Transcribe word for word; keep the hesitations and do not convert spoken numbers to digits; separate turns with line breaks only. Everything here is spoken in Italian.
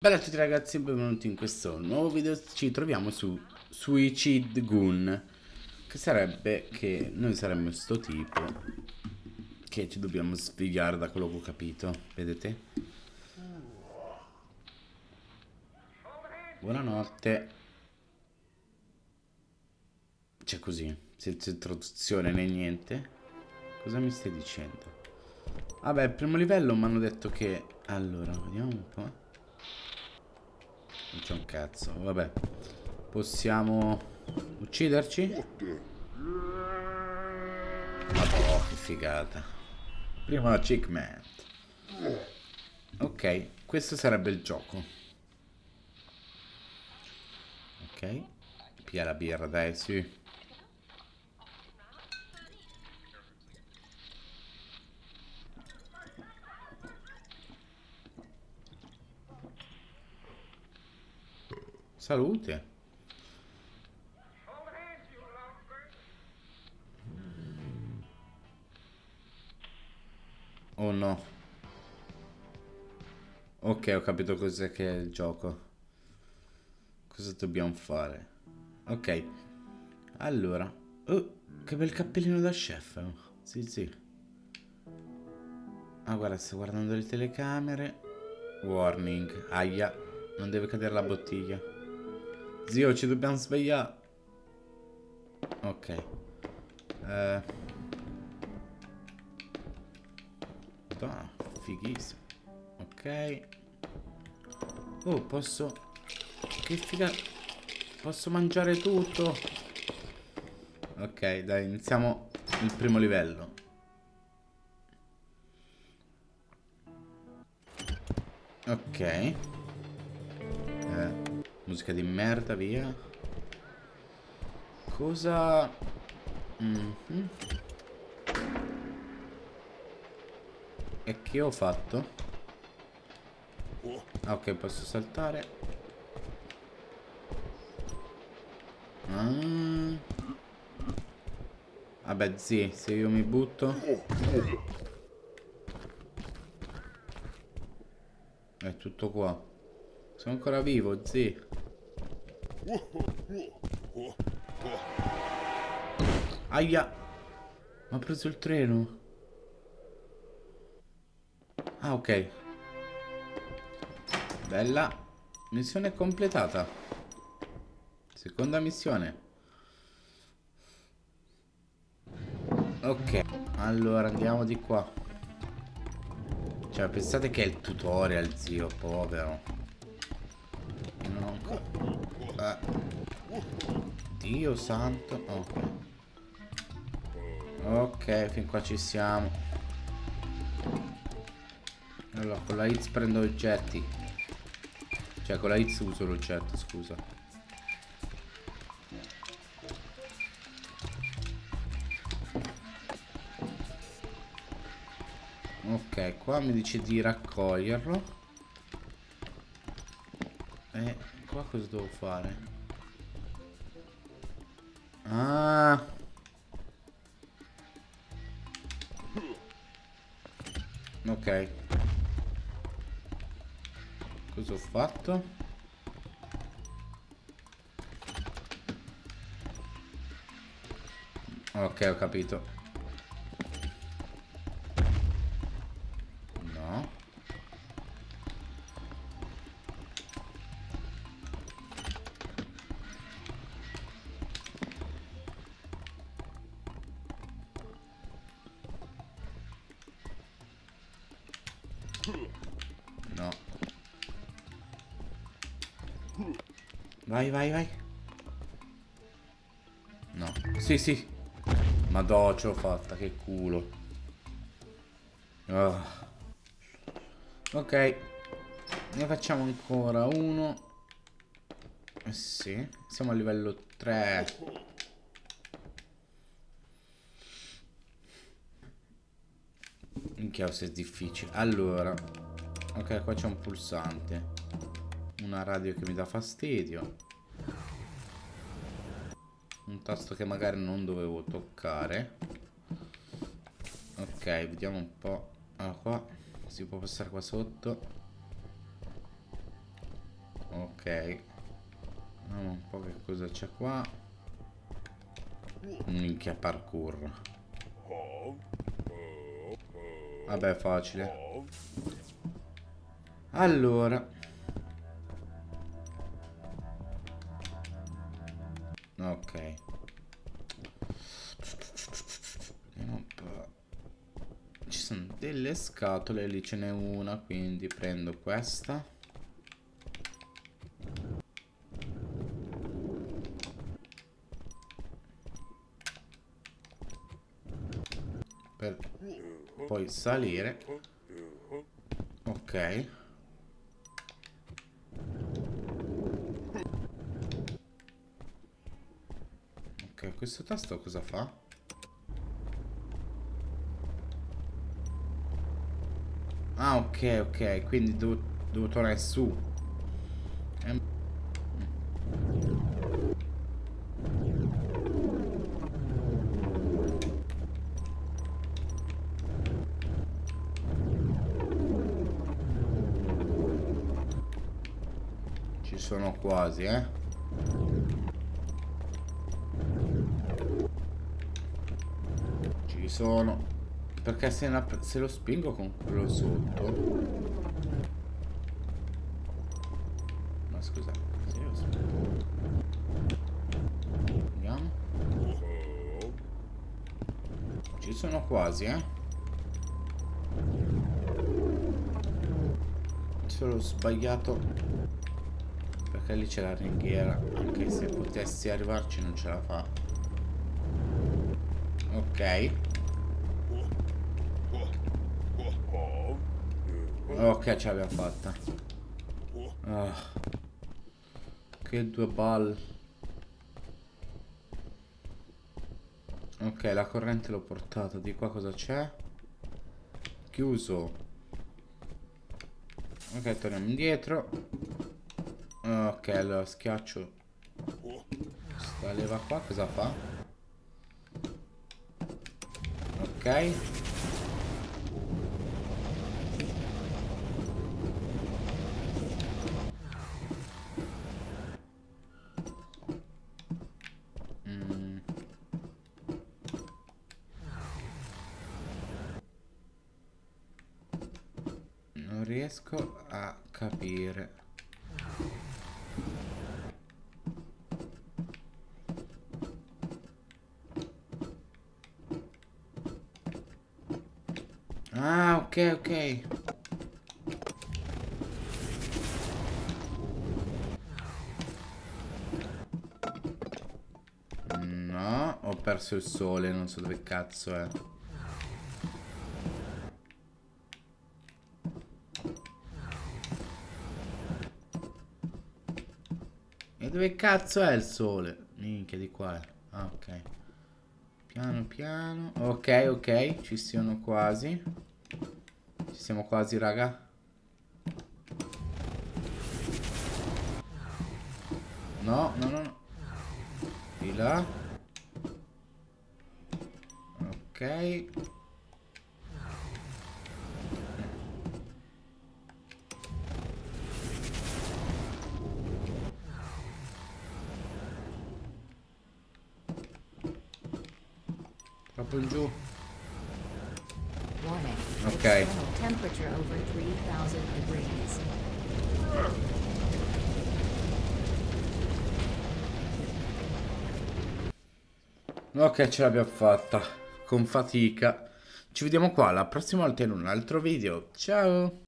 Bella a tutti ragazzi e benvenuti in questo nuovo video. Ci troviamo su Suicide Gun, che sarebbe che noi saremmo sto tipo che ci dobbiamo svegliare, da quello che ho capito. Vedete? Buonanotte. C'è così, senza introduzione né niente. Cosa mi stai dicendo? Vabbè, il primo livello mi hanno detto che... Allora, vediamo un po'. Non c'è un cazzo, vabbè. Possiamo ucciderci? Madò, che figata. Primo achievement. Ok, questo sarebbe il gioco. Ok. Pia la birra, dai, sì. Salute. Oh no. Ok, ho capito cos'è che è il gioco. Cosa dobbiamo fare? Ok. Allora. Oh, che bel cappellino da chef. Sì, sì. Ah, guarda, sto guardando le telecamere. Warning. Aia. Non deve cadere la bottiglia. Zio, ci dobbiamo svegliare. Ok. Eh. Ah, fighissimo. Ok. Oh, posso... Che figa... Posso mangiare tutto. Ok, dai, iniziamo il primo livello. Ok. Eh, musica di merda, via. Cosa... Mm-hmm. E che ho fatto? Ah, ok, posso saltare. Ah. Vabbè, sì, se io mi butto... È tutto qua. Sono ancora vivo, zi. Aia. Mi ha preso il treno. Ah, ok. Bella. Missione completata. Seconda missione. Ok. Allora, andiamo di qua. Cioè, pensate che è il tutorial, zio, povero. Non ho ancora... Eh. Dio santo. Ok. Ok, fin qua ci siamo. Allora, con la X prendo oggetti. Cioè, con la X uso l'oggetto, scusa. Ok, qua mi dice di raccoglierlo. E qua cosa devo fare? Ah. Ok. Cosa ho fatto? Ok, ho capito. No. No. Vai, vai, vai. No. Sì, sì. Madò, ce l'ho fatta, che culo. Oh. Ok. Ne facciamo ancora uno. Eh sì. Siamo a livello tre. Minchia, se è difficile. Allora. Ok, qua c'è un pulsante. Una radio che mi dà fastidio. Un tasto che magari non dovevo toccare. Ok, vediamo un po'. Allora, qua si può passare qua sotto. Ok. Vediamo un po' che cosa c'è qua. Minchia parkour. Vabbè, facile. Allora. Ok. Vediamo un po'. Ci sono delle scatole, lì ce n'è una, quindi prendo questa. Per poi salire. Ok. Ok, questo tasto cosa fa? Ah, ok, ok, quindi devo, devo tornare su. Ehm. Ci sono quasi, eh. Ci sono. Perché se, la, se lo spingo con quello sotto. Ma scusa, se io spingo. Vediamo. Ci sono quasi, eh. Solo sbagliato. Perché lì c'è la ringhiera. Anche se potessi arrivarci non ce la fa. Ok. Ok, ce l'abbiamo fatta. Oh. Che due ball. Ok, la corrente l'ho portata. Di qua cosa c'è? Chiuso. Ok, torniamo indietro. Ok, allora schiaccio sta leva qua, cosa fa? Ok. Mm. Non riesco a capire. Ah, ok, ok. No, ho perso il sole, non so dove cazzo è. E dove cazzo è il sole? Minchia, di qua. Ah, ok. Piano piano. Ok, ok, ci siamo quasi. Ci siamo quasi, raga. No, no, no, no. Di là. Ok. Troppo in giù. Ok. Ok, ce l'abbiamo fatta. Con fatica. Ci vediamo qua la prossima volta in un altro video. Ciao.